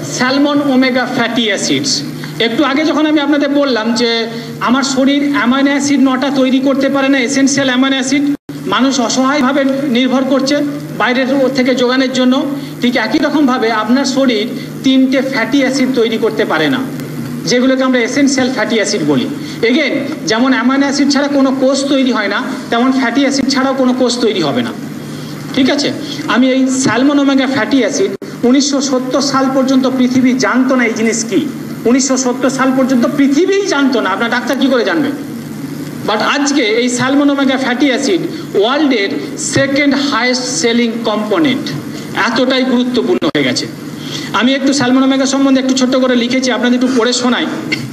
Salmon omega fatty acids. একটু আগে যখন আমি আপনাদের বললাম যে আমার শরীর অ্যামাইনো অ্যাসিড 9টা তৈরি করতে পারে না, এসেনশিয়াল অ্যামাইনো অ্যাসিড, মানুষ অসহায়ভাবে নির্ভর করছে বাইরের থেকে যোগানের জন্য, ঠিক একই রকমভাবে আপনার শরীর 3টে ফ্যাটি অ্যাসিড তৈরি করতে পারে না, যেগুলোকে আমরা এসেনশিয়াল ফ্যাটি অ্যাসিড বলি। এগেন, যেমন অ্যামাইনো অ্যাসিড ছাড়া কোনো কোষ তৈরি হয় না, তেমন ফ্যাটি অ্যাসিড ছাড়াও কোনো কোষ তৈরি হবে না। ঠিক আছে, আমি এই স্যালমন ওমেগা ফ্যাটি অ্যাসিড 1970 সাল পর্যন্ত পৃথিবী জানতো না এই জিনিস কি। 1970 সাল পর্যন্ত পৃথিবীই জানতো না, আপনার ডাক্তার কি করে জানবে? বাট আজকে এই স্যালমন ওমেগা ফ্যাটি অ্যাসিড ওয়ার্ল্ডের 2nd হাইয়েস্ট সেলিং কম্পোনেন্ট, এতটাই গুরুত্বপূর্ণ হয়ে গেছে। আমি একটু স্যালমন ওমেগা সম্বন্ধে একটু ছোট্ট করে লিখেছি, আপনাদের একটু পড়ে শোনাই।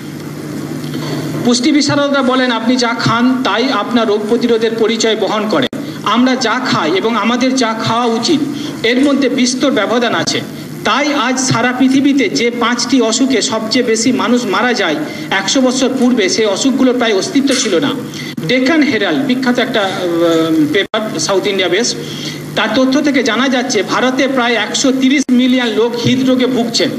পুষ্টি বিশারদরা বলেন আপনি যা খান তাই আপনার রোগ প্রতিরোধের পরিচয় বহন করে। আমরা যা খাই এবং আমাদের যা খাওয়া উচিত এর মধ্যে বিস্তর ব্যবধান আছে। তাই আজ সারা পৃথিবীতে যে 5টি অসুখে সবচেয়ে বেশি মানুষ মারা যায়, 100 বছর পূর্বে সেই অসুখগুলোর প্রায় অস্তিত্ব ছিল না। ডেকান হেরাল্ড, বিখ্যাত একটা পেপার, সাউথ ইন্ডিয়া বেস, তার তথ্য থেকে জানা যাচ্ছে ভারতে প্রায় 130 মিলিয়ন লোক হৃদরোগে ভুগছেন।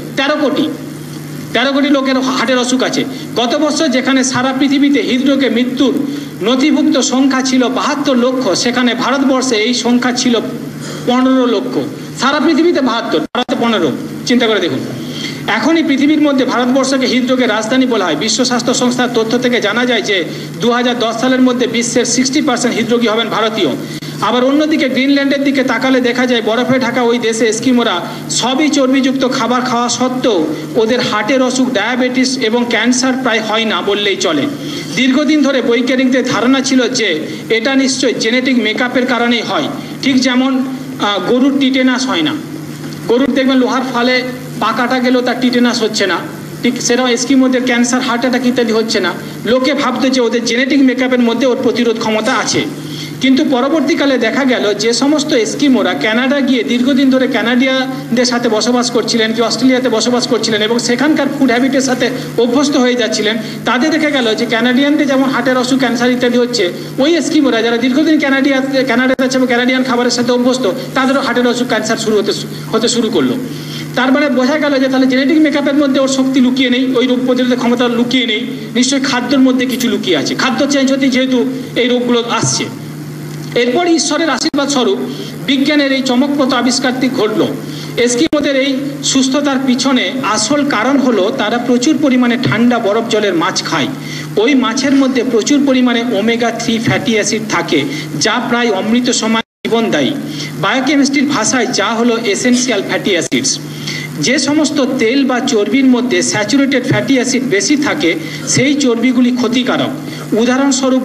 13 কোটি লোকের হার্টের অসুখ আছে। গত বছর যেখানে সারা পৃথিবীতে হৃদরোগে মৃত্যুর নথিভুক্ত সংখ্যা ছিল 72 লক্ষ, সেখানে ভারতবর্ষে এই সংখ্যা ছিল 15 লক্ষ। সারা পৃথিবীতে 72, ভারতে 15। চিন্তা করে দেখুন। এখনই পৃথিবীর মধ্যে ভারতবর্ষকে হৃদরোগের রাজধানী বলা হয়। বিশ্ব স্বাস্থ্য সংস্থার তথ্য থেকে জানা যায় যে 2010 সালের মধ্যে বিশ্বের 60% হৃদরোগী হবেন ভারতীয়। আবার অন্যদিকে গ্রিনল্যান্ডের দিকে তাকালে দেখা যায় বরফে ঢাকা ওই দেশে এস্কিমোরা সবই চর্বিযুক্ত খাবার খাওয়া সত্ত্বেও ওদের হার্টের অসুখ, ডায়াবেটিস এবং ক্যান্সার প্রায় হয় না বললেই চলে। দীর্ঘদিন ধরে বৈজ্ঞানিকদের ধারণা ছিল যে এটা নিশ্চয়ই জেনেটিক মেকআপের কারণেই হয়। ঠিক যেমন গরুর টিটেনাস হয় না, গরুর দেখবেন লোহার ফালে পাকাটা গেলেও তার টিটেনাস হচ্ছে না, ঠিক সেটাও এস্কিমোদের ক্যান্সার, হার্ট অ্যাটাক ইত্যাদি হচ্ছে না। লোকে ভাবতো যে ওদের জেনেটিক মেকআপের মধ্যে ওর প্রতিরোধ ক্ষমতা আছে। কিন্তু পরবর্তীকালে দেখা গেল যে সমস্ত এস্কিমোরা কানাডা গিয়ে দীর্ঘদিন ধরে কানাডিয়ানদের সাথে বসবাস করছিলেন, কি অস্ট্রেলিয়াতে বসবাস করছিলেন এবং সেখানকার ফুড হ্যাবিটের সাথে অভ্যস্ত হয়ে যাচ্ছিলেন, তাদের দেখা গেল যে কানাডিয়ানদের যেমন হার্টের অসুখ, ক্যান্সার ইত্যাদি হচ্ছে, ওই এস্কিমোরা যারা দীর্ঘদিন কানাডাতে আছে এবং কানাডিয়ান খাবারের সাথে অভ্যস্ত, তাদেরও হার্টের অসুখ, ক্যান্সার হতে শুরু করলো। তার মানে বোঝা গেল যে তাহলে জেনেটিক মেকআপের মধ্যে ওর শক্তি লুকিয়ে নেই, ওই রোগ প্রতিরোধের ক্ষমতা লুকিয়ে নেই, নিশ্চয়ই খাদ্যের মধ্যে কিছু লুকিয়ে আছে। খাদ্য চেঞ্জ হতে যেহেতু এই রোগগুলো আসছে। এরপর ঈশ্বরের আশীর্বাদ স্বরূপ বিজ্ঞানের এই চমকপ্রদ আবিষ্কারটি ঘটল। এস্কিমোদের এই সুস্থতার পিছনে আসল কারণ হলো তারা প্রচুর পরিমাণে ঠান্ডা বরফ জলের মাছ খায়। ওই মাছের মধ্যে প্রচুর পরিমাণে ওমেগা 3 ফ্যাটি অ্যাসিড থাকে, যা প্রায় অমৃত সমান জীবনদায়ী। বায়োকেমিস্ট্রির ভাষায় যা হলো এসেনশিয়াল ফ্যাটি অ্যাসিডস। যে সমস্ত তেল বা চর্বির মধ্যে স্যাচুরেটেড ফ্যাটি অ্যাসিড বেশি থাকে সেই চর্বিগুলি ক্ষতিকারক। উদাহরণস্বরূপ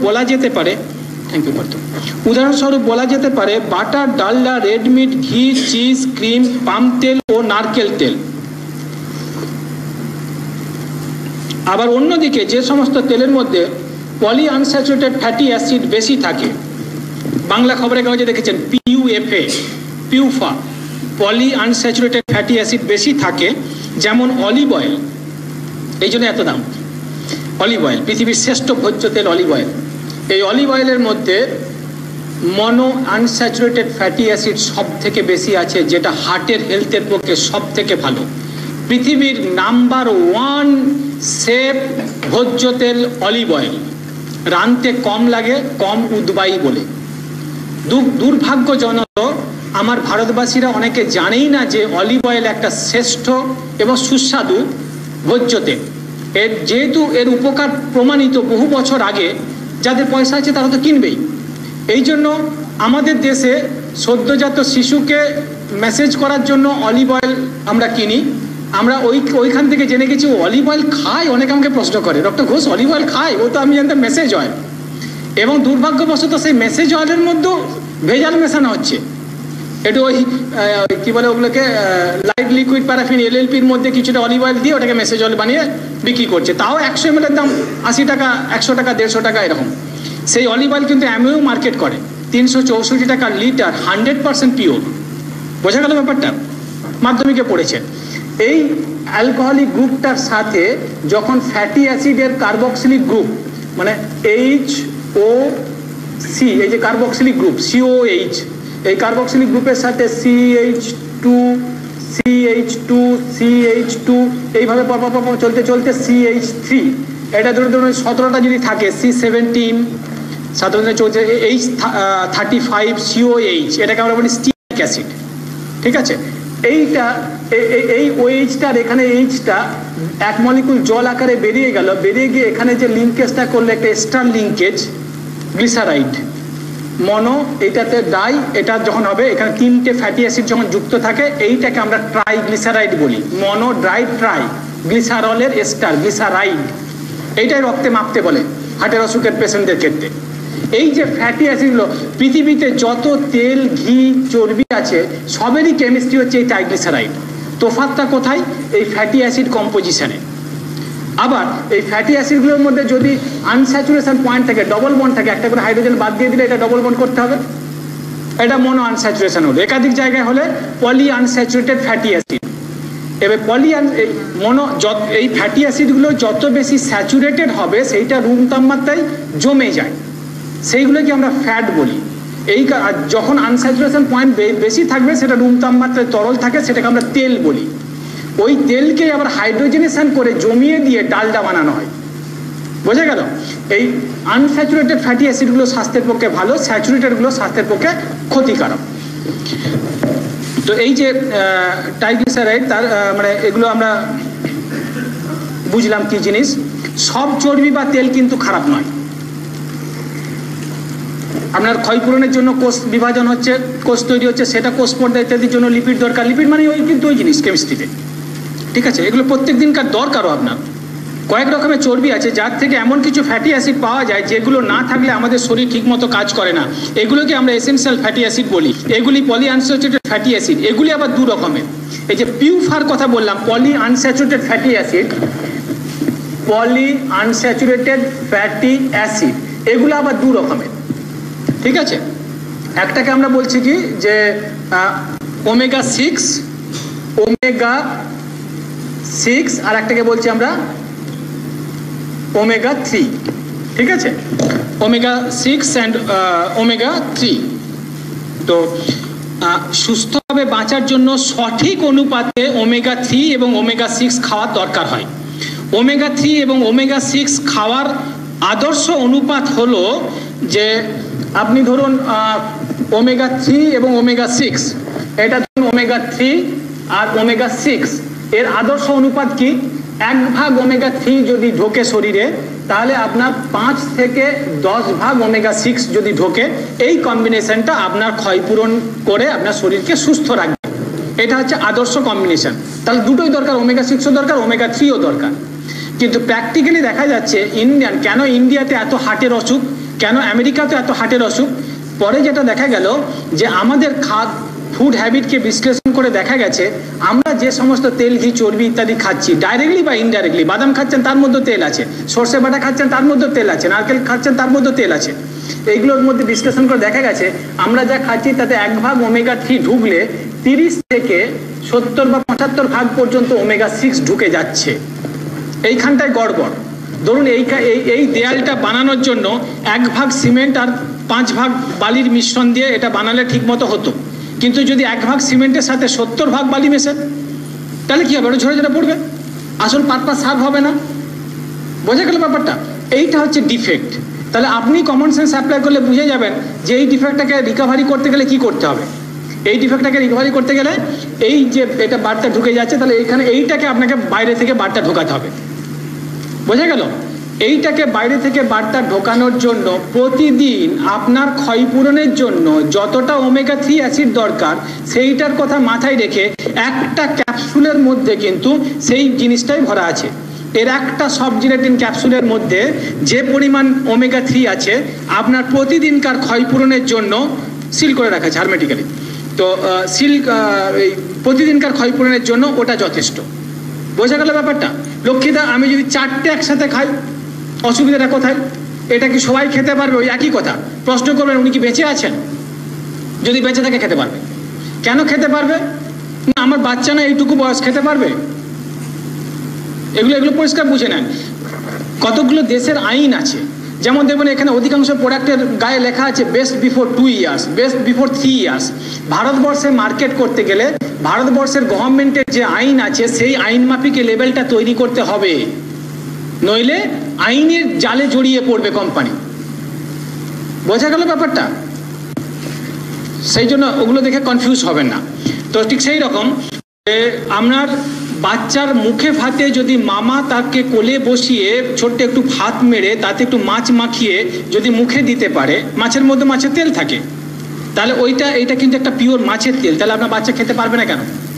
বলা যেতে পারে বাটার, ডালডা, রেড মিট, ঘি, চিজ, ক্রিম, পাম তেল ও নারকেল তেল। আবার অন্যদিকে যে সমস্ত তেলের মধ্যে পলি আনস্যাচুরেটেড ফ্যাটি অ্যাসিড বেশি থাকে, বাংলা খবরের কাগজে দেখেছেন PUFA, poly unsaturated fatty acid বেশি থাকে, যেমন অলিভ অয়েল। এই জন্য এত দাম। অলিভ অয়েল পৃথিবীর শ্রেষ্ঠ ভোজ্য তেল অলিভ অয়েল। এই অলিভ অয়েলের মধ্যে মনো আনস্যাচুরেটেড ফ্যাটি অ্যাসিড সব থেকে বেশি আছে, যেটা হার্টের হেলথের পক্ষে সব থেকে ভালো। পৃথিবীর নাম্বার 1 সেফ ভোজ্য তেল অলিভ অয়েল। রাঁধতে কম লাগে, কম উদ্বায়ী বলে। দুর্ভাগ্যজনক আমার ভারতবাসীরা অনেকে জানেই না যে অলিভ অয়েল একটা শ্রেষ্ঠ এবং সুস্বাদু ভোজ্য তেল। যেহেতু এর উপকার প্রমাণিত বহু বছর আগে, যাদের পয়সা আছে তারা তো কিনবেই। এই জন্য আমাদের দেশে সদ্যজাত শিশুকে মেসেজ করার জন্য অলিভ অয়েল আমরা কিনি। আমরা ওইখান থেকে জেনে গেছি ও অলিভ অয়েল খায়। অনেকে আমাকে প্রশ্ন করে, ডক্টর ঘোষ অলিভ অয়েল খায়? ও তো আমি জানতাম মেসেজ অয়েল। এবং দুর্ভাগ্যবশত সেই মেসেজ অয়েলের মধ্যেও ভেজাল মেশানো হচ্ছে। একটু ওই কী বলে ওগুলোকে লাইট লিকুইড প্যারাফিন LLPর মধ্যে কিছুটা অলিভ অয়েল দিয়ে ওটাকে মেসেজ অয়েল বানিয়ে বিক্রি করছে। তাও 100 ml এর দাম 80 টাকা, 100 টাকা, 150 টাকা এরকম। সেই অলিভ অয়েল কিন্তু অ্যামিও মার্কেট করে 364 টাকা লিটার, 100% পিওর। বোঝা গেল ব্যাপারটা? মাধ্যমিকে পড়েছে। এই অ্যালকোহলিক গ্রুপটার সাথে যখন ফ্যাটি অ্যাসিডের কার্বক্সিলিক গ্রুপ, মানে HOC, এই যে কার্বক্সিলিক গ্রুপ COH, এই কার্বক্সিলিক গ্রুপের সাথে CH2 CH2 CH2 এইভাবে পরপর চলতে চলতে CH3, এটা ধরুন 17টা যদি থাকে C17, 17 চলছে H35 COH, এটাকে আমরা বলি স্টিয়ারিক অ্যাসিড। ঠিক আছে, এইটা এই OH-টার এখানে H-টা এক মলিকুল জল আকারে বেরিয়ে গেল, বেরিয়ে গিয়ে এখানে যে লিঙ্কেজটা করলে একটা এস্টার লিঙ্কেজ গ্লিসারাইড মনো, এটাতে ডাই, এটা যখন হবে এখানে 3টে ফ্যাটি অ্যাসিড যখন যুক্ত থাকে এইটাকে আমরা ট্রাইগ্লিসারাইড বলি, মনো ডাই ট্রাই গ্লিসারলের এস্টার গ্লিসারাইড। এইটাই রক্তে মাপতে বলে হার্টের অসুখের পেশেন্টদের ক্ষেত্রে। এই যে ফ্যাটি অ্যাসিডগুলো, পৃথিবীতে যত তেল ঘি চর্বি আছে সবেরই কেমিস্ট্রি হচ্ছে এই ট্রাইগ্লিসারাইড। তোফাতটা কোথায়? এই ফ্যাটি অ্যাসিড কম্পোজিশনে। আবার এই ফ্যাটি অ্যাসিডগুলোর মধ্যে যদি আনস্যাচুরেশন পয়েন্ট থাকে, ডবল বন্ড থাকে, একটা করে হাইড্রোজেন বাদ দিয়ে দিলে এটা ডবল বন্ড করতে হবে, এটা মনো আনস্যাচুরেশন হলো। একাধিক জায়গায় হলে পলি আনস্যাচুরেটেড ফ্যাটি অ্যাসিড। এবার এই ফ্যাটি অ্যাসিডগুলো যত বেশি স্যাচুরেটেড হবে সেইটা রুম তাপমাত্রায় জমে যায়, সেইগুলোকে আমরা ফ্যাট বলি। যখন আনস্যাচুরেশন পয়েন্ট বেশি থাকবে সেটা রুম তাপমাত্রায় তরল থাকে, সেটাকে আমরা তেল বলি। ওই তেলকে আবার হাইড্রোজেনেশন করে জমিয়ে দিয়ে ডালডা বানানো হয়। বোঝা গেল? এই আনস্যাচুরেটেড ফ্যাটি অ্যাসিডগুলো স্বাস্থ্যের পক্ষে ভালো, স্যাচুরেটেডগুলো স্বাস্থ্যের পক্ষে ক্ষতিকারক। তো এই যে ট্রাইগ্লিসারাইড, তার মানে এগুলো আমরা বুঝলাম কি জিনিস। সব চর্বি বা তেল কিন্তু খারাপ নয়। আপনার ক্ষয়পূরণের জন্য কোষ বিভাজন হচ্ছে, কোষ তৈরি হচ্ছে, সেটা কোষ পর্দা ইত্যাদির জন্য লিপিড দরকার। লিপিড মানে কিন্তু ওই জিনিস কেমিস্ট্রিতে। ঠিক আছে, এগুলো প্রত্যেক দিনকার দরকারও আপনার। কয়েক রকমের চর্বি আছে যার থেকে এমন কিছু ফ্যাটি অ্যাসিড পাওয়া যায় যেগুলো না থাকলে আমাদের শরীর ঠিকমতো কাজ করে না, এগুলোকে আমরা এসেনশিয়াল ফ্যাটি অ্যাসিড বলি। এগুলি পলি আনস্যাচুরেটেড ফ্যাটি অ্যাসিড। এগুলি আবার দু রকমের। এই যে পিউফার কথা বললাম, poly unsaturated fatty acid, poly unsaturated fatty acid, এগুলো আবার দু রকমের। ঠিক আছে, একটাকে আমরা বলছি কি যে ওমেগা 6, আর একটাকে বলছি আমরা ওমেগা 3। ঠিক আছে, ওমেগা 6 অ্যান্ড ওমেগা 3। তো সুস্থভাবে বাঁচার জন্য সঠিক অনুপাতে ওমেগা 3 এবং ওমেগা 6 খাওয়ার দরকার হয়। ওমেগা 3 এবং ওমেগা 6 খাওয়ার আদর্শ অনুপাত হলো যে আপনি ধরুন ওমেগা 3 এবং ওমেগা 6, এটা ধরুন ওমেগা 3 আর ওমেগা 6, এর আদর্শ অনুপাত কি? 1 ভাগ ওমেগা 3 যদি ঢোকে শরীরে, তাহলে আপনার 5 থেকে 10 ভাগ ওমেগা 6 যদি ঢোকে, এই কম্বিনেশনটা আপনার ক্ষয়পূরণ করে আপনার শরীরকে সুস্থ রাখবে। এটা হচ্ছে আদর্শ কম্বিনেশন। তাহলে দুটোই দরকার, ওমেগা 6ও দরকার, ওমেগা 3ও দরকার। কিন্তু প্র্যাকটিক্যালি দেখা যাচ্ছে কেন ইন্ডিয়াতে এত হার্টের অসুখ, কেন আমেরিকাতে এত হার্টের অসুখ? পরে যেটা দেখা গেল যে আমাদের ফুড হ্যাবিটকে বিশ্লেষণ করে দেখা গেছে আমরা যে সমস্ত তেল ঘি চর্বি ইত্যাদি খাচ্ছি, ডাইরেক্টলি বা ইনডাইরেক্টলি, বাদাম খাচ্ছেন তার মধ্যে তেল আছে, সর্ষে বাটা খাচ্ছেন তার মধ্যে তেল আছে, নারকেল খাচ্ছেন তার মধ্যে তেল আছে, এইগুলোর মধ্যে বিশ্লেষণ করে দেখা গেছে আমরা যা খাচ্ছি তাতে 1 ভাগ ওমেগা 3 ঢুকলে 30 থেকে 70 বা 75 ভাগ পর্যন্ত ওমেগা 6 ঢুকে যাচ্ছে। এইখানটায় গড়বড়। ধরুন এই দেয়ালটা বানানোর জন্য 1 ভাগ সিমেন্ট আর 5 ভাগ বালির মিশ্রণ দিয়ে এটা বানালে ঠিক মতো হতো, কিন্তু যদি 1 ভাগ সিমেন্টের সাথে 70 ভাগ বালি মেশে তাহলে কি হবে? ওটা ঝরে ঝরে পড়বে, আসল পারপাস সার্ভ হবে না। বোঝা গেল ব্যাপারটা? এইটা হচ্ছে ডিফেক্ট। তাহলে আপনি কমন সেন্স অ্যাপ্লাই করলে বুঝে যাবেন যে এই ডিফেক্টটাকে রিকভারি করতে গেলে কি করতে হবে। এই ডিফেক্টটাকে রিকভারি করতে গেলে এই যে এটা বারটা ঢুকে যাচ্ছে, তাহলে এইটাকে আপনাকে বাইরে থেকে বারটা ঢোকাতে হবে। বোঝা গেল? এইটাকে বাইরে থেকে বারটা ঢোকানোর জন্য প্রতিদিন আপনার ক্ষয়পূরণের জন্য যতটা ওমেগা 3 অ্যাসিড দরকার সেইটার কথা মাথায় রেখে একটা ক্যাপসুলের মধ্যে কিন্তু সেই জিনিসটাই ভরা আছে। এর একটা সবজিলেটিন ক্যাপসুলের মধ্যে যে পরিমাণ ওমেগা 3 আছে আপনার প্রতিদিনকার ক্ষয়পূরণের জন্য সিল করে রাখা আছে হারমেটিক্যালি। তো প্রতিদিনকার ক্ষয়পূরণের জন্য ওটা যথেষ্ট। বোঝা গেল ব্যাপারটা? লক্ষ্মীদা, আমি যদি 4টে একসাথে খাই অসুবিধাটা কোথায়? এটা কি সবাই খেতে পারবে? ওই একই কথা প্রশ্ন করবেন, উনি কি বেঁচে আছেন? যদি বেঁচে থাকে খেতে পারবে। কেন খেতে পারবে না? আমার বাচ্চা না এইটুকু বয়স খেতে পারবে? এগুলো পরিষ্কার বুঝে নেন। কতগুলো দেশের আইন আছে, যেমন দেখবেন এখানে অধিকাংশ প্রোডাক্টের গায়ে লেখা আছে best before 2 years, best before 3 years. ভারতবর্ষে মার্কেট করতে গেলে ভারতবর্ষের গভর্নমেন্টের যে আইন আছে সেই আইন মাফিক লেভেলটা তৈরি করতে হবে, নইলে আইনের জালে জড়িয়ে পড়বে কোম্পানি। বোঝা গেল ব্যাপারটা? সেই জন্য ওগুলো দেখে কনফিউজ হবেন না। তো ঠিক সেই রকম আপনার বাচ্চার মুখে ভাতে যদি মামা তাকে কোলে বসিয়ে ছোট্ট একটু ভাত মেরে তাতে একটু মাছ মাখিয়ে যদি মুখে দিতে পারে, মাছের মধ্যে মাছের তেল থাকে, তাহলে এইটা কিন্তু একটা পিওর মাছের তেল, তাহলে আপনার বাচ্চা খেতে পারবে না কেন?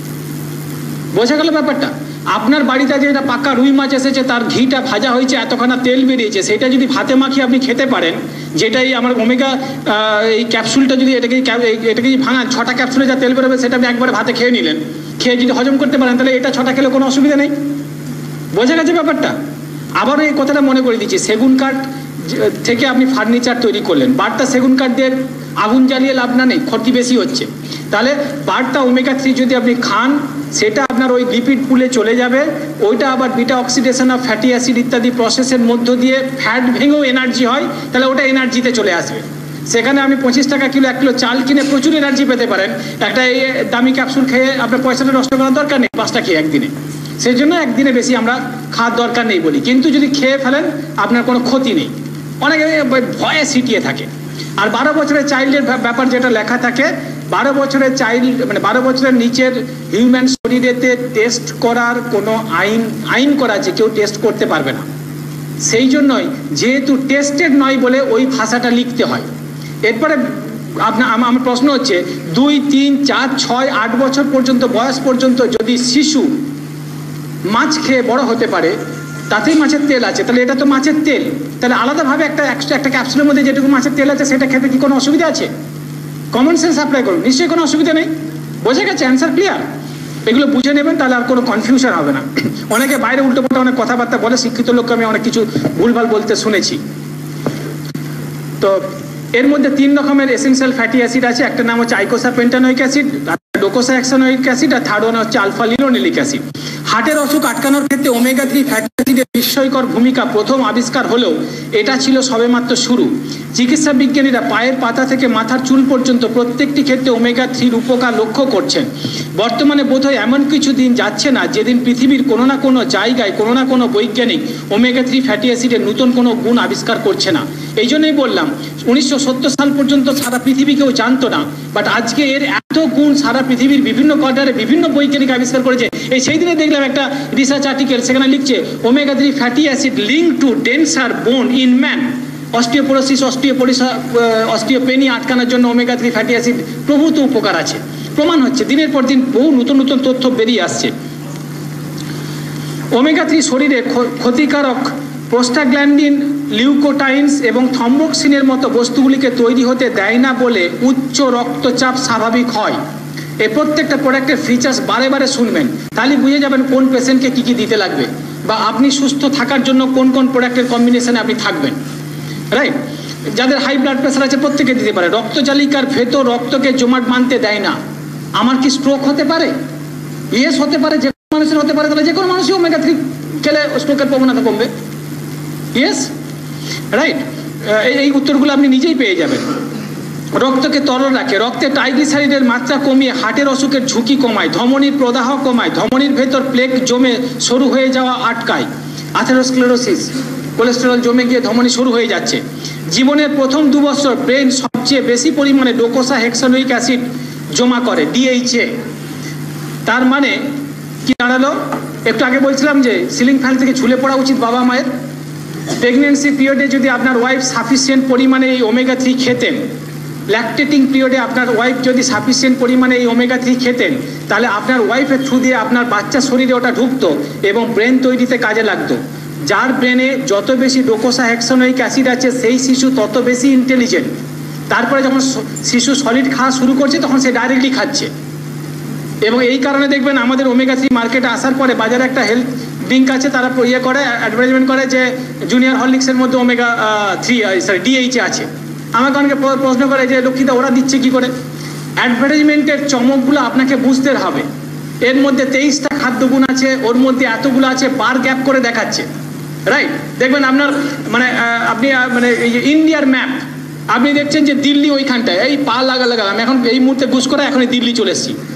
বোঝা গেল ব্যাপারটা? আপনার বাড়িতে যেটা পাকা রুই মাছ এসেছে, তার ঘিটা ভাজা হয়েছে, এতখানা তেল বেরিয়েছে, সেটা যদি ভাতে মাখিয়ে আপনি খেতে পারেন, যেটাই আমার ওমেগা এই ক্যাপসুলটা যদি এটাকে যদি ভাঙান, 6টা ক্যাপসুলে যা তেল বেরোবে সেটা আপনি একবারে ভাতে খেয়ে নিলেন, খেয়ে যদি হজম করতে পারেন, তাহলে এটা 6টা খেলে কোনো অসুবিধা নেই। বোঝা গেছে ব্যাপারটা? আবারও এই কথাটা মনে করে দিচ্ছি, সেগুন কাঠ থেকে আপনি ফার্নিচার তৈরি করলেন, বারটা সেগুন কাঠ দিয়ে আগুন জ্বালিয়ে লাভ না, নেই, ক্ষতি বেশি হচ্ছে। তাহলে বারটা ওমেগা 3 যদি আপনি খান, সেটা আপনার ওই লিপিড পুলে চলে যাবে, ওইটা আবার beta oxidation of fatty acid ইত্যাদি প্রসেসের মধ্য দিয়ে ফ্যাট ভেঙেও এনার্জি হয়, তাহলে ওটা এনার্জিতে চলে আসবে। সেখানে আপনি 25 টাকা কিলো 1 কিলো চাল কিনে প্রচুর এনার্জি পেতে পারেন, একটা এই দামি ক্যাপসুল খেয়ে আপনার পয়সাটা নষ্ট করার দরকার নেই 5টা খেয়ে একদিনে। সেই জন্য একদিনে বেশি আমরা খাওয়ার দরকার নেই বলি, কিন্তু যদি খেয়ে ফেলেন আপনার কোনো ক্ষতি নেই। অনেকে ভয়ে সিটিয়ে থাকে। আর 12 বছরের চাইল্ডের ব্যাপার যেটা লেখা থাকে, 12 বছরের চাইল্ড মানে 12 বছরের নিচের হিউম্যান শরীরেতে টেস্ট করার কোনো আইন করা আছে, কেউ টেস্ট করতে পারবে না। সেই জন্যই যেহেতু টেস্টেড নয় বলে ওই ভাষাটা লিখতে হয়। এরপরে আমার প্রশ্ন হচ্ছে, 2, 3, 4, 6, 8 বছর পর্যন্ত বয়স পর্যন্ত যদি শিশু মাছ খেয়ে বড় হতে পারে, তাতেই মাছের তেল আছে, তাহলে এটা তো মাছের তেল, তাহলে আলাদাভাবে একটা ক্যাপসুলের মধ্যে যেটুকু মাছের তেল আছে সেটা খেতে কি কোনো অসুবিধা আছে? কমন সেন্স অ্যাপ্লাই করুন, নিশ্চয়ই কোনো অসুবিধা নেই। বোঝা গেছে? Answer clear? এগুলো বুঝে নেবেন, তাহলে আর কোনো কনফিউশন হবে না। অনেকে বাইরে উল্টোপাল্টা অনেক কথাবার্তা বলে, শিক্ষিত লোককে আমি অনেক কিছু ভুলভাল বলতে শুনেছি। তো এর মধ্যে 3 রকমের এসেনশিয়াল ফ্যাটি অ্যাসিড আছে, একটা নাম হচ্ছে আইকোসাপেন্টানোয়িক অ্যাসিড, ডোকোসাহেক্সানোয়িক অ্যাসিড, আর থার্ড ওয়ান হচ্ছে আলফা লিনোলেনিক অ্যাসিড। হার্টের অসুখ আটকানোর ক্ষেত্রে ওমেগা 3 ফ্যাটি অ্যাসিডের বিস্ময়কর ভূমিকা প্রথম আবিষ্কার হলেও এটা ছিল সবেমাত্র শুরু। চিকিৎসা বিজ্ঞানীরা পায়ের পাতা থেকে মাথার চুল পর্যন্ত প্রত্যেকটি ক্ষেত্রে ওমেগা 3 উপকার লক্ষ্য করছেন। বর্তমানে বোধহয় এমন কিছু দিন যাচ্ছে না যেদিন পৃথিবীর কোনো না কোনো জায়গায় কোনো না কোনো বৈজ্ঞানিক ওমেগা 3 ফ্যাটি অ্যাসিডের নতুন কোনো গুণ আবিষ্কার করছে না। এই জন্যই বললাম 1970 সাল পর্যন্ত সারা পৃথিবী কেউ জানতো না, বাট আজকে এর এত গুণ সারা পৃথিবীর বিভিন্ন কোয়ার্টারে বিভিন্ন বৈজ্ঞানিক আবিষ্কার করেছে। এই সেই দিনে দেখলাম একটা রিসার্চ আর্টিকেল, সেখানে লিখছে omega 3 fatty acid link to denser bone in man, osteoporosis অস্টিওপেনি আটকানোর জন্য ওমেগা 3 ফ্যাটি অ্যাসিড প্রভূত উপকার আছে। প্রমাণ হচ্ছে, দিনের পর দিন বহু নতুন নতুন তথ্য বেরিয়ে আসছে। ওমেগা 3 শরীরে ক্ষতিকারক প্রোস্টাগ্ল্যান্ডিন, লিউকোটাইন্স এবং থ্রম্বোক্সিনের মতো বস্তুগুলিকে তৈরি হতে দেয় না বলে উচ্চ রক্তচাপ স্বাভাবিক হয়। এই প্রত্যেকটা প্রোডাক্টের ফিচার্স বারে বারে শুনবেন, তাহলে বুঝে যাবেন কোন পেশেন্টকে কী কী দিতে লাগবে, বা আপনি সুস্থ থাকার জন্য কোন কোন প্রোডাক্টের কম্বিনেশনে আপনি থাকবেন। রাইট? যাদের হাই ব্লাড প্রেশার আছে প্রত্যেকে দিতে পারে। রক্তজালিকার ভেতর রক্তকে জমাট বাঁধতে দেয় না। আমার কি স্ট্রোক হতে পারে? ইয়েস হতে পারে, যে কোনো মানুষের হতে পারে, তাহলে যে কোনো মানুষই ওমেগা 3 খেলে স্ট্রোকের প্রবণতা কমবে। Yes, right? এই উত্তরগুলো আপনি নিজেই পেয়ে যাবেন। রক্তকে তরল রাখে, রক্তে ট্রাইগ্লিসারাইডের মাত্রা কমিয়ে হার্টের অসুখের ঝুঁকি কমায়, ধমনীর প্রদাহ কমায়, ধমনীর ভেতর প্লেক জমে সরু হয়ে যাওয়া আটকায়, আথেরোস্ক্লেরোসিস, কোলেস্টেরল জমে গিয়ে ধমনী সরু হয়ে যাচ্ছে। জীবনের প্রথম 2 বছর ব্রেন সবচেয়ে বেশি পরিমাণে ডোকোসাহেক্সানোয়িক অ্যাসিড জমা করে, DHA। তার মানে কি দাঁড়ালো? একটু আগে বলছিলাম যে সিলিং ফ্যান থেকে ঝুলে পড়া উচিত বাবা মায়ের। প্রেগনেন্সি পিরিয়ডে যদি আপনার ওয়াইফ সাফিসিয়েন্ট পরিমাণে এই ওমেগা 3 খেতেন, ল্যাকটেটিং পিরিয়ডে আপনার ওয়াইফ যদি সাফিসিয়েন্ট পরিমাণে এই ওমেগা 3 খেতেন, তাহলে আপনার ওয়াইফের থ্রু দিয়ে আপনার বাচ্চা শরীরে ওটা ঢুকতো এবং ব্রেন তৈরিতে কাজে লাগতো। যার ব্রেনে যত বেশি ডোকোসাহেক্সানোয়িক অ্যাসিড আছে সেই শিশু তত বেশি ইন্টেলিজেন্ট। তারপরে যখন শিশু সলিড খাওয়া শুরু করছে তখন সে ডাইরেক্টলি খাচ্ছে। এবং এই কারণে দেখবেন আমাদের ওমেগা 3 মার্কেটে আসার পরে বাজারে একটা হেলথ ড্রিঙ্ক আছে, তারা করে অ্যাডভার্টাইজমেন্ট করে যে জুনিয়র হরলিক্সের মধ্যে ওমেগা 3 DHA আছে। আমাকে অনেকে প্রশ্ন করে যে লক্ষ্মীদা ওরা দিচ্ছে কি করে? অ্যাডভার্টাইজমেন্টের চমকগুলো আপনাকে বুঝতে হবে। এর মধ্যে 23টা খাদ্যগুণ আছে, ওর মধ্যে এতগুলো আছে, বার গ্যাপ করে দেখাচ্ছে। রাইট? দেখবেন আপনার মানে আপনি মানে এই যে ইন্ডিয়ার ম্যাপ আপনি দেখছেন যে দিল্লি ওইখানটায়, এই পা লাগা আমি এখন এই মুহূর্তে ঘুষ করে এখনই দিল্লি চলে এসেছি।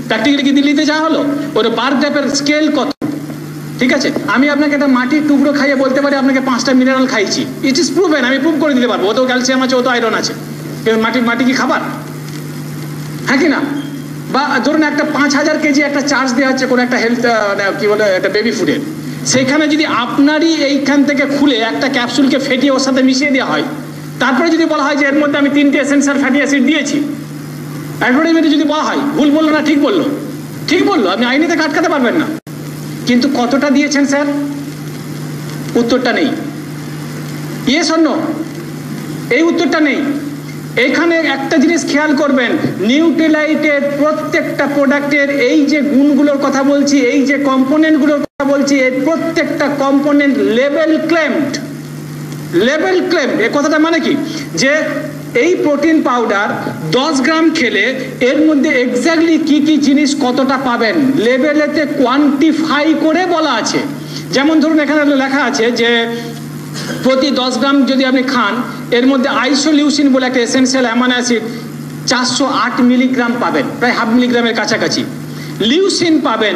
প্র্যাকটিক্যালি কি দিল্লিতে যাওয়া হলো? ওর বার্থ ডেপের স্কেল কত? ঠিক আছে, আমি আপনাকে একটা মাটির টুকরো খাইয়ে বলতে পারি আপনাকে 5টা মিনারেল খাইছি, ইট ইজ প্রুভেন, আমি প্রুভ করে দিতে পারবো। ও তো ক্যালসিয়াম আছে, ও তো আয়রন আছে, কিন্তু মাটি কি খাবার? হ্যাঁ কি না? বা ধরুন একটা 5000 কেজি একটা চার্জ দেওয়া হচ্ছে কোনো একটা হেলথ কি বলে একটা বেবি ফুডের, সেখানে যদি আপনারই এইখান থেকে খুলে একটা ক্যাপসুলকে ফেটিয়ে ওর সাথে মিশিয়ে দেওয়া হয়, তারপরে যদি বলা হয় যে এর মধ্যে আমি 3টে এসেনশিয়াল ফ্যাটি অ্যাসিড দিয়েছি, অ্যাডভার্টাইজমেন্টে যদি বলা হয়, ভুল বললো না ঠিক বললো? ঠিক বললো, আপনি আইনেতে আটকাতে পারবেন না। কিন্তু কতটা দিয়েছেন স্যার? উত্তরটা নেই। Yes or no? এই উত্তরটা নেই। এখানে একটা জিনিস খেয়াল করবেন, নিউট্রিলাইটের প্রত্যেকটা প্রোডাক্টের এই যে গুণগুলোর কথা বলছি, এই যে কম্পোনেন্টগুলোর কথা বলছি, এর প্রত্যেকটা component level claimed. Level claimed এ কথাটা মানে কি, যে এই প্রোটিন পাউডার 10 গ্রাম খেলে এর মধ্যে এক্স্যাক্টলি কি কি জিনিস কতটা পাবেন লেভেলেতে কোয়ান্টিফাই করে বলা আছে। যেমন ধরুন এখানে লেখা আছে যে প্রতি 10 গ্রাম যদি আপনি খান, এর মধ্যে আইসোলিউসিন বলে একটা এসেনশিয়াল অ্যামাইনো অ্যাসিড 408 মিলিগ্রাম পাবেন, প্রায় হাফ মিলিগ্রামের কাছাকাছি। লিউসিন পাবেন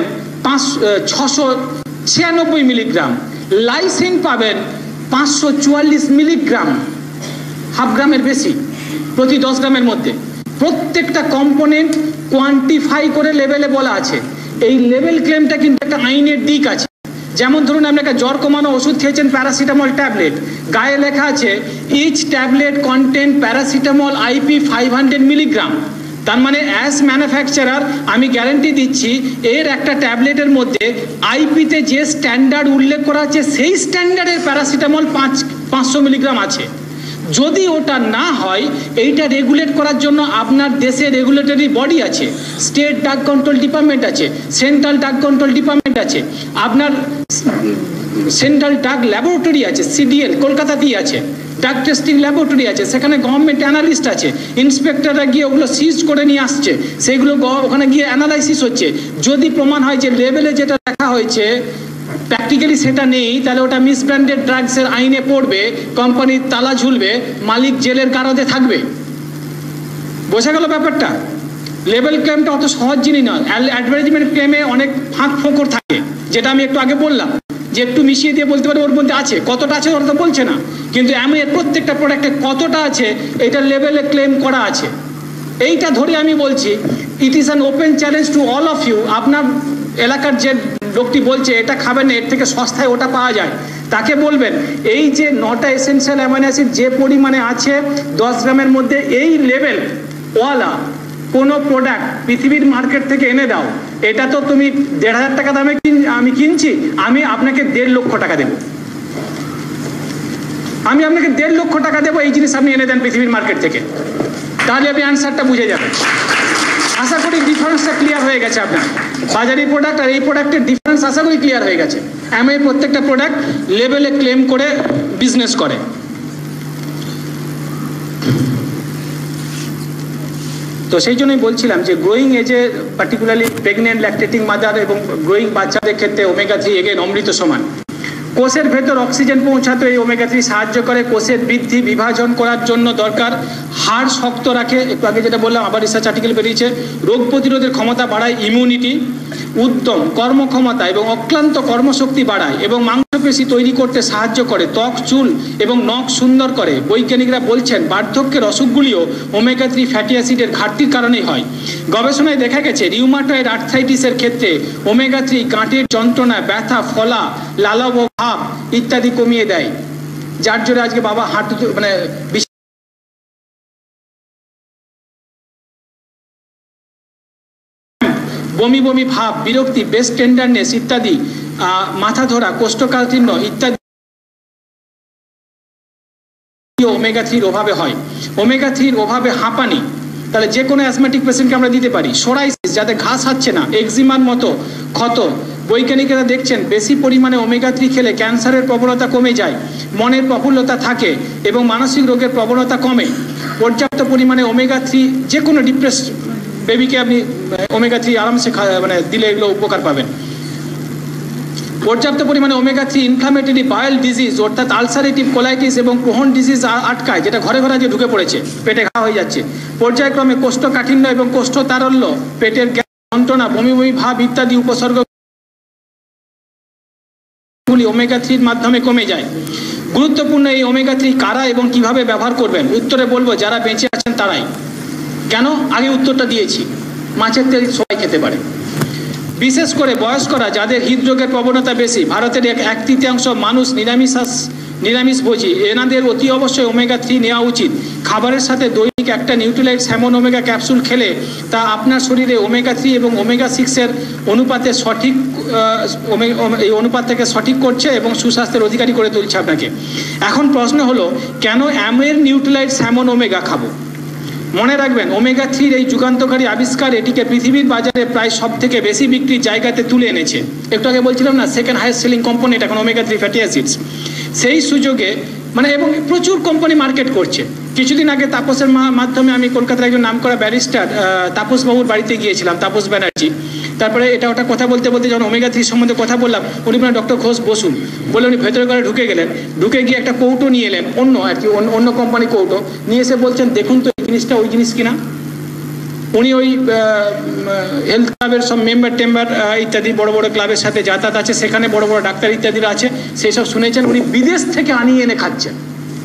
696 মিলিগ্রাম। লাইসিন পাবেন 544 মিলিগ্রাম, হাফ গ্রামের বেশি প্রতি 10 গ্রামের মধ্যে। প্রত্যেকটা কম্পোনেন্ট কোয়ান্টিফাই করে লেভেলে বলা আছে। এই লেভেল ক্লেমটা কিন্তু একটা আইনের দিক আছে। যেমন ধরুন আপনি একটা জ্বর কমানো ওষুধ খেয়েছেন, প্যারাসিটামল ট্যাবলেট, গায়ে লেখা আছে each tablet content paracetamol IP 500 milligram. তার মানে অ্যাজ ম্যানুফ্যাকচারার আমি গ্যারান্টি দিচ্ছি এর একটা ট্যাবলেটের মধ্যে আইপিতে যে স্ট্যান্ডার্ড উল্লেখ করা আছে সেই স্ট্যান্ডার্ডের প্যারাসিটামল 500 মিলিগ্রাম আছে। যদি ওটা না হয়, এইটা রেগুলেট করার জন্য আপনার দেশে রেগুলেটরি বডি আছে, স্টেট ড্রাগ কন্ট্রোল ডিপার্টমেন্ট আছে, সেন্ট্রাল ড্রাগ কন্ট্রোল ডিপার্টমেন্ট আছে, আপনার সেন্ট্রাল ড্রাগ ল্যাবরেটরি আছে, সিডিএল কলকাতাতেই আছে, ড্রাগ টেস্টিং ল্যাবরেটরি আছে, সেখানে গভর্নমেন্ট অ্যানালিস্ট আছে, ইন্সপেক্টররা গিয়ে ওগুলো সিজ করে নিয়ে আসছে, সেগুলো ওখানে গিয়ে অ্যানালাইসিস হচ্ছে। যদি প্রমাণ হয় যে লেভেলে যেটা দেখা হয়েছে প্র্যাকটিক্যালি সেটা নেই, তাহলে ওটা মিসব্র্যান্ডেড ড্রাগসের আইনে পড়বে, কোম্পানির তালা ঝুলবে, মালিক জেলের কারাতে থাকবে। বোঝা গেল ব্যাপারটা? লেভেল ক্লেমটা অত সহজ জিনিস নয়। অ্যাডভার্টাইজমেন্ট ক্লেমে অনেক ফাঁক ফোকর থাকে, যেটা আমি একটু আগে বললাম, যে একটু মিশিয়ে দিয়ে বলতে পারে ওর মধ্যে আছে, কতটা আছে ওরা তো বলছে না, কিন্তু আমি এর প্রত্যেকটা প্রোডাক্টে কতটা আছে এটা লেভেলে ক্লেম করা আছে। এইটা ধরে আমি বলছি it is an open challenge to all of you. আপনার এলাকার যে লোকটি বলছে এটা খাবেন না, এর থেকে সস্তায় ওটা পাওয়া যায়, তাকে বলবেন এই যে 9টা এসেনশিয়াল অ্যামাইনো অ্যাসিড যে পরিমাণে আছে 10 গ্রামের মধ্যে, এই লেভেল ওয়ালা কোনো প্রোডাক্ট পৃথিবীর মার্কেট থেকে এনে দাও, এটা তো তুমি 1500 টাকা দামে আমি কিনছি, আমি আপনাকে 1.5 লক্ষ টাকা দেবো, আমি আপনাকে 1.5 লক্ষ টাকা দেবো, এই জিনিস আপনি এনে দেন পৃথিবীর মার্কেট থেকে, তাহলে আপনি অ্যান্সারটা বুঝে যাবেন। আশা করি ডিফারেন্সটা ক্লিয়ার হয়ে গেছে আপনার। বাজারি প্রোডাক্ট আর এই প্রোডাক্টের ডিফারেন্স আশা করি ক্লিয়ার হয়ে গেছে। এমআই প্রত্যেকটা প্রোডাক্ট লেভেলে ক্লেম করে বিজনেস করে। তো সেই জন্যই বলছিলাম যে গ্রোয়িং এজে পার্টিকুলারলি প্রেগনেন্ট ল্যাকটেটিং মাদার এবং গ্রোয়িং বাচ্চাদের ক্ষেত্রে ওমেগা 3 এগেন অমৃত সমান। কোষের ভেতর অক্সিজেন পৌঁছাতে এই ওমেগা 3 সাহায্য করে। কোষের বৃদ্ধি বিভাজন করার জন্য দরকার, হাড় শক্ত রাখে, একটু আগে যেটা বললাম, আবার রিসার্চ আর্টিকেল বেরিয়েছে, রোগ প্রতিরোধের ক্ষমতা বাড়ায়, ইমিউনিটি, উদ্যম, কর্মক্ষমতা এবং অক্লান্ত কর্মশক্তি বাড়ায় এবং মাংসপেশি তৈরি করতে সাহায্য করে, ত্বক, চুল এবং নখ সুন্দর করে। বৈজ্ঞানিকরা বলছেন বার্ধক্যের অসুখগুলিও ওমেগা 3 ফ্যাটি অ্যাসিডের ঘাটতির কারণেই হয়। গবেষণায় দেখা গেছে রিউমাটয়েড আর্থ্রাইটিসের ক্ষেত্রে ওমেগা 3 গাঁটের যন্ত্রণা, ব্যথা, ফলা, লালব ভাব ইত্যাদি কমিয়ে দেয়, যার জন্য আজকে বাবা হাঁটু মানে বমি বমি ভাব, বিরক্তি, ব্রেস্ট টেন্ডারনেস ইত্যাদি, মাথা ধরা, কোষ্ঠকাঠিন্য ইত্যাদি ওমেগা 3 অভাবে হয়। ওমেগা 3 অভাবে হাঁপানি, তাহলে যে কোনো অ্যাসথমেটিক পেশেন্টকে আমরা দিতে পারি। সোরাইসিস, যাতে ঘাস হচ্ছে না, এক্সিমার মতো ক্ষত, বৈজ্ঞানিকেরা দেখছেন বেশি পরিমাণে ওমেগা 3 খেলে ক্যান্সারের প্রবণতা কমে যায়, মনের প্রফুল্লতা থাকে এবং মানসিক রোগের প্রবণতা কমে। পর্যাপ্ত পরিমাণে ওমেগা 3 যে কোনো ডিপ্রেস বেবিকে আপনি ওমেগা 3 আরামসে মানে দিলে এগুলো উপকার পাবেন। পর্যাপ্ত পরিমাণে ওমেগা 3 ইনফ্লামেটরি বাউল ডিজিজ অর্থাৎ আলসারেটিভ কোলাইটিস এবং ক্রোহন ডিজিজ আটকায়, যেটা ঘরে ঘরে যে ঢুকে পড়েছে, পেটে ঘা হয়ে যাচ্ছে। পর্যায়ক্রমে কোষ্ঠকাঠিন্য এবং কোষ্ঠতারল্য, পেটের গ্যাস যন্ত্রণা, বমি বমি ভাব ইত্যাদি উপসর্গগুলি ওমেগা 3 মাধ্যমে কমে যায়। গুরুত্বপূর্ণ এই ওমেগা 3 কারা এবং কিভাবে ব্যবহার করবেন? উত্তরে বলবো যারা বেঁচে আছেন তারাই। কেন? আগে উত্তরটা দিয়েছি। মাছের তেল সবাই খেতে পারে, বিশেষ করে বয়স্করা যাদের হৃদরোগের প্রবণতা বেশি। ভারতের 1/3 মানুষ নিরামিষভোজী, এনাদের অতি অবশ্যই ওমেগা 3 নেওয়া উচিত। খাবারের সাথে দৈনিক একটা নিউট্রিলাইট স্যামন ওমেগা ক্যাপসুল খেলে তা আপনার শরীরে ওমেগা 3 এবং ওমেগা 6-এর অনুপাতে এই অনুপাতটাকে সঠিক করছে এবং সুস্বাস্থ্যের অধিকারী করে তুলছে আপনাকে। এখন প্রশ্ন হলো, কেন অ্যামের নিউট্রিলাইট স্যামন ওমেগা খাবো? মনে রাখবেন, ওমেগা 3 এই যুগান্তকারী আবিষ্কার এটিকে পৃথিবীর বাজারে প্রায় সব থেকে বেশি বিক্রির জায়গাতে তুলে এনেছে। একটু আগে বলছিলাম না, সেকেন্ড হাইয়েস্ট সেলিং কোম্পানি এখন ওমেগা 3 ফ্যাটি অ্যাসিডস। সেই সুযোগে এবং প্রচুর কোম্পানি মার্কেট করছে। কিছুদিন আগে তাপসের মাধ্যমে আমি কলকাতার একজন নামকরা ব্যারিস্টার তাপসবাবুর বাড়িতে গিয়েছিলাম, তাপস ব্যানার্জি। তারপরে এটা ওটা কথা বলতে বলতে যখন ওমেগা 3 সম্বন্ধে কথা বললাম, উনি বললেন ডক্টর ঘোষ বসুন, বলে উনি ভেতরে করে ঢুকে গেলেন। ঢুকে গিয়ে একটা কৌটো নিয়ে এলেন, অন্য কোম্পানি কৌটো নিয়ে এসে বলছেন, দেখুন তো এই জিনিসটা ওই জিনিস কিনা। উনি ওই হেলথ ক্লাবের সব মেম্বার টেম্বার ইত্যাদি বড় বড় ক্লাবের সাথে যাতায়াত আছে, সেখানে বড় বড় ডাক্তার ইত্যাদিরা আছে, সেই সব শুনেছেন। উনি বিদেশ থেকে আনিয়ে এনে খাচ্ছেন,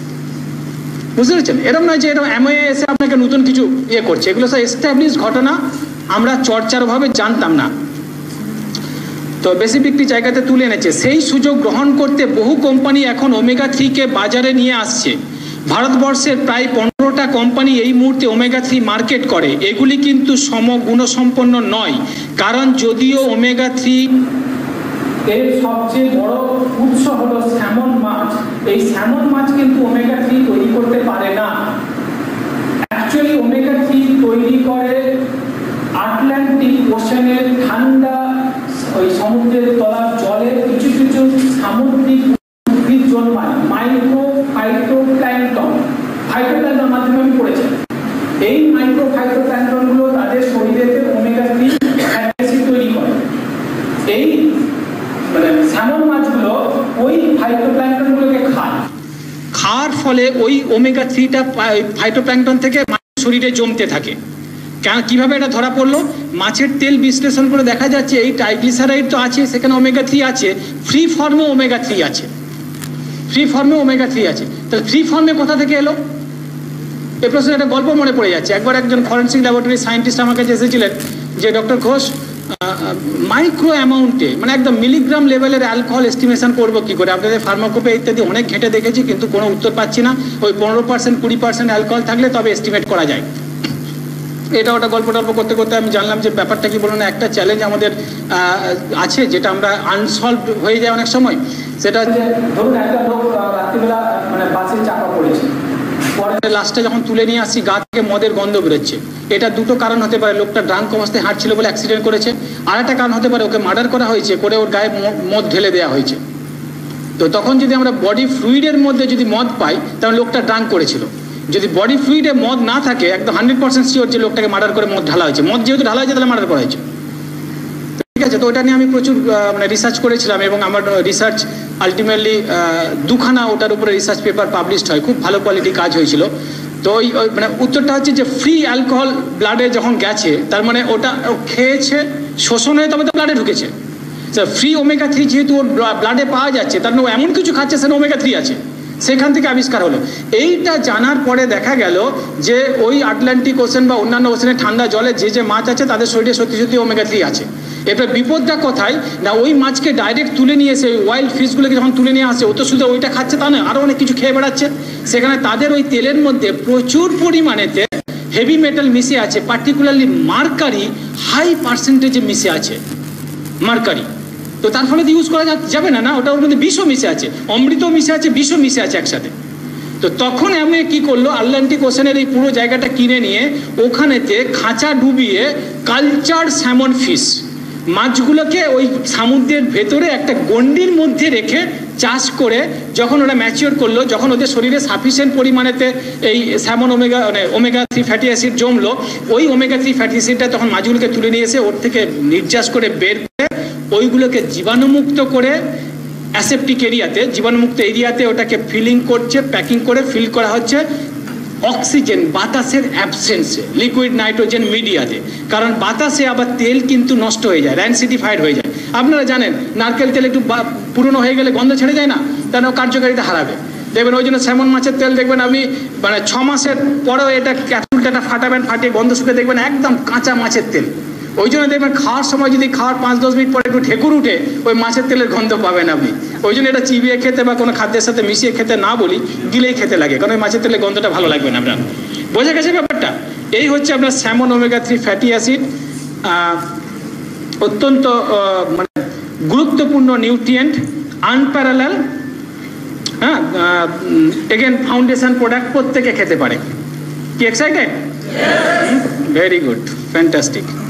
বুঝতে পেরেছেন? এরকম নয় যে এরকম এমওএ এসে আপনাকে নতুন কিছু করছে। এগুলো সব এস্টাবলিশ ঘটনা, আমরা চর্চার অভাবে জানতাম না। তো বেশি বিক্রি জায়গাতে তুলে এনেছে। সেই সুযোগ গ্রহণ করতে বহু কোম্পানি এখন ওমেগা 3-কে বাজারে নিয়ে আসছে। ভারতবর্ষের প্রায় 15টা কোম্পানি এই মুহূর্তে ওমেগা 3 মার্কেট করে। এগুলি কিন্তু সমগুণসম্পন্ন নয়, কারণ যদিও ওমেগা 3 এর সবচেয়ে বড় উৎস হলো স্যামন মাছ, এই স্যামন মাছ কিন্তু ওমেগা 3 তৈরি করতে পারে না। অ্যাকচুয়ালি ওমেগা 3 তৈরি করে আটলান্টিক ওশানের ঠান্ডা ওই সমুদ্রের তলার জলে কিছু কিছু সামুদ্রিক উদ্ভিদ জন্মায়, মাইক্রো ফাইটোপ্ল্যাঙ্কটন। ফাইটোপ্ল্যাঙ্কটন মাধ্যমে আমি পড়েছি। এই মাইক্রো ফাইটোপ্ল্যাঙ্কটন গুলো তাদের শরীরেতে ওমেগা 3 ফ্যাটি অ্যাসিড তৈরি করে। এই স্যামন মাছগুলো ওই ফাইটোপ্ল্যাঙ্কটন গুলোকে খাওয়ার ফলে ওই ওমেগা 3টা ফাইটোপ্ল্যাঙ্কটন থেকে শরীরে জমতে থাকে। কিভাবে এটা ধরা পড়লো? মাছের তেল বিশ্লেষণ করে দেখা যাচ্ছে এই ট্রাইগ্লিসারাইড তো আছে, সেখানে ওমেগা 3 আছে, ফ্রি ফর্মে ওমেগা 3 আছে, তাহলে ফ্রি ফর্মে কোথা থেকে এলো? এই প্রশ্নে একটা গল্প মনে পড়ে যাচ্ছে। একবার একজন ফরেন্সিক ল্যাবরেটরি সায়েন্টিস্ট আমার কাছে এসেছিলেন যে, ডক্টর ঘোষ, মাইক্রো অ্যামাউন্টে একদম মিলিগ্রাম লেভেলের অ্যালকোহল এস্টিমেশন করবো কি করে? আপনাদের ফার্মাকোপে ইত্যাদি অনেক ঘেঁটে দেখেছি, কিন্তু কোনো উত্তর পাচ্ছি না। ওই 15% 20% অ্যালকোহল থাকলে তবে এস্টিমেট করা যায়। এটা ওটা গল্প করতে করতে আমি জানলাম যে ব্যাপারটা কি বলুন, একটা চ্যালেঞ্জ আমাদের আছে, যেটা আমরা আনসলভ হয়ে যায় অনেক সময়। সেটা ধরুন একটা লোক রাত্রিবেলা বাসে চাপা পড়েছে, পরে লাস্টে যখন তুলে নিয়ে আসছি গা থেকে মদের গন্ধ বেরোচ্ছে। এটা দুটো কারণ হতে পারে, লোকটা ড্রাঙ্ক অবস্থায় হাঁটছিল বলে অ্যাক্সিডেন্ট করেছে, আর একটা কারণ হতে পারে ওকে মার্ডার করা হয়েছে, করে ওর গায়ে মদ ঢেলে দেওয়া হয়েছে। তো তখন যদি আমরা বডি ফ্লুইডের মধ্যে যদি মদ পাই, তাহলে লোকটা ড্রাঙ্ক করেছিল। যদি বডি ফ্লুইডে মদ না থাকে, একদম 100% শিওর যে লোকটাকে মার্ডার করে মদ ঢালা হয়েছে। মদ যেহেতু ঢালা হয়েছে তাহলে মার্ডার করা হয়েছে, ঠিক আছে? তো ওটা নিয়ে আমি প্রচুর রিসার্চ করেছিলাম, এবং আমার রিসার্চ আলটিমেটলি 2খানা ওটার উপরে রিসার্চ পেপার পাবলিশড হয়। খুব ভালো কোয়ালিটি কাজ হয়েছিল। তো ওই উত্তরটা হচ্ছে যে ফ্রি অ্যালকোহল ব্লাডে যখন গেছে, তার ওটা খেয়েছে, শোষণ হয়ে তবে তো ব্লাডে ঢুকেছে। ফ্রি ওমেগা 3 যেহেতু ওর ব্লাডে পাওয়া যাচ্ছে, তার ও এমন কিছু খাচ্ছে সেখানে ওমেগা 3 আছে, সেখান থেকে আবিষ্কার হলো। এইটা জানার পরে দেখা গেল যে ওই আটলান্টিক ওশান বা অন্যান্য ওশানের ঠান্ডা জলে যে মাছ আছে তাদের শরীরে সত্যি সত্যি ওমেগা 3 আছে। এবার বিপদটা কোথায় না, ওই মাছকে ডাইরেক্ট তুলে নিয়ে এসে ওয়াইল্ড ফিশগুলোকে যখন তুলে নিয়ে আসে, ও তো শুধু ওইটা খাচ্ছে তা নয়, আরও অনেক কিছু খেয়ে বেড়াচ্ছে। সেখানে তাদের ওই তেলের মধ্যে প্রচুর পরিমাণেতে হেভি মেটাল মিশে আছে, পার্টিকুলারলি মার্কারি হাই পার্সেন্টেজে মিশে আছে, মার্কারি। তো তার ফলে তো ইউজ করা যাবে না, ওটা ওর মধ্যে বিষও মিশে আছে, অমৃতও মিশে আছে, বিষও মিশে আছে একসাথে। তো তখন আমি কি করলো, আটলান্টিক ওশানের এই পুরো জায়গাটা কিনে নিয়ে ওখানেতে খাঁচা ডুবিয়ে কালচার স্যামন ফিশ মাছগুলোকে ওই সমুদ্রের ভেতরে একটা গণ্ডির মধ্যে রেখে চাষ করে যখন ওরা ম্যাচিওর করলো, যখন ওদের শরীরে সাফিসিয়েন্ট পরিমাণেতে এই স্যামন ওমেগা 3 ফ্যাটি অ্যাসিড জমলো, ওই ওমেগা 3 ফ্যাটি অ্যাসিডটা তখন মাছগুলোকে তুলে নিয়ে এসে ওর থেকে নির্যাস করে বের করে ওইগুলোকে জীবাণুমুক্ত করে অ্যাসেপ্টিক এরিয়াতে, জীবাণুমুক্ত এরিয়াতে ওটাকে ফিলিং করছে, প্যাকিং করে ফিল করা হচ্ছে অক্সিজেন বাতাসের অ্যাবসেন্সে, লিকুইড নাইট্রোজেন মিডিয়াতে। কারণ বাতাসে আবার তেল কিন্তু নষ্ট হয়ে যায়, র্যানসিডিফাইড হয়ে যায়। আপনারা জানেন নারকেল তেল একটু পুরনো হয়ে গেলে গন্ধ ছেড়ে যায় না, তার কার্যকারিতা হারাবে। দেখবেন ওই জন্য স্যামন মাছের তেল দেখবেন আপনি মানে 6 মাসের পরেও এটা ক্যাপসুলটা ফাটাবেন, ফাটিয়ে গন্ধ শুকে দেখবেন একদম কাঁচা মাছের তেল। ওই জন্য দেখবেন খাওয়ার সময় যদি খাওয়ার 5-10 মিনিট পরে একটু ঢেকুর উঠে, ওই মাছের তেলের গন্ধ পাবেন আপনি। ওই জন্য এটা চিবিয়ে খেতে বা কোনো খাদ্যের সাথে মিশিয়ে খেতে না বলি, গিলেই খেতে লাগে, কারণ ওই মাছের তেলের গন্ধটা ভালো লাগবে না আপনার। বোঝা গেছে ব্যাপারটা? এই হচ্ছে আপনার স্যামন ওমেগা 3 ফ্যাটি অ্যাসিড, অত্যন্ত মানে গুরুত্বপূর্ণ নিউট্রিয়েন্ট, আনপ্যারালাল। হ্যাঁ, এগেন ফাউন্ডেশন প্রোডাক্ট প্রত্যেকে খেতে পারে। কি এক্সাইটেড? Very good, fantastic.